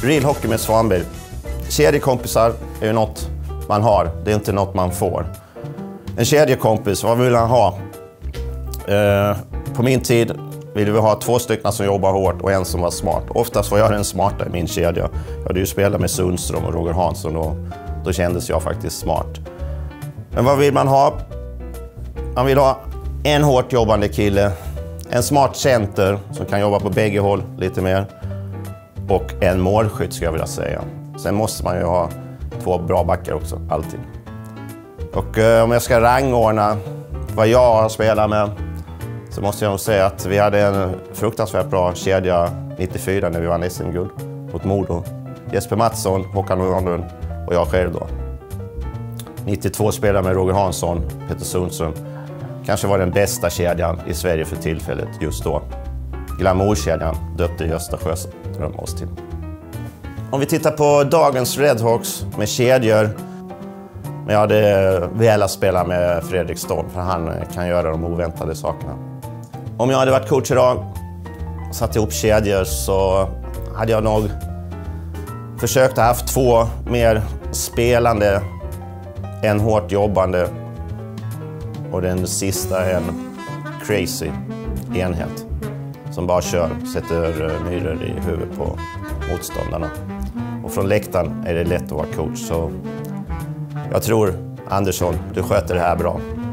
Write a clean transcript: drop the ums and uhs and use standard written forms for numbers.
Real Hockey med Svanberg. Kedjekompisar är ju något man har, det är inte något man får. En kedjekompis, vad vill han ha? På min tid ville vi ha 2 stycken som jobbar hårt och en som var smart. Oftast var jag den smarta i min kedja. Jag hade ju spelat med Sundström och Roger Hansson och då kändes jag faktiskt smart. Men vad vill man ha? Man vill ha en hårt jobbande kille, en smart center som kan jobba på bägge håll lite mer och en målskytt ska jag vilja säga. Sen måste man ju ha 2 bra backar också, alltid. Och om jag ska rangordna vad jag har spelat med så måste jag nog säga att vi hade en fruktansvärt bra kedja 94 när vi vann SM-guld mot Modo. Jesper Mattsson, Håkan Nordlund och jag själv då. 92 spelade med Roger Hansson, Peter Sundström. Kanske var den bästa kedjan i Sverige för tillfället just då. Glamourkedjan döpte Gösta Sjöström oss till. Om vi tittar på dagens Redhawks med kedjor. Men jag hade velat spela med Fredrik Storm för han kan göra de oväntade sakerna. Om jag hade varit coach idag och satt ihop kedjor så hade jag nog försökt ha haft 2 mer spelande, en hårt jobbande och den sista en crazy enhet som bara kör, sätter myror i huvudet på motståndarna. Och från läktaren är det lätt att vara coach så jag tror Andersson, du sköter det här bra.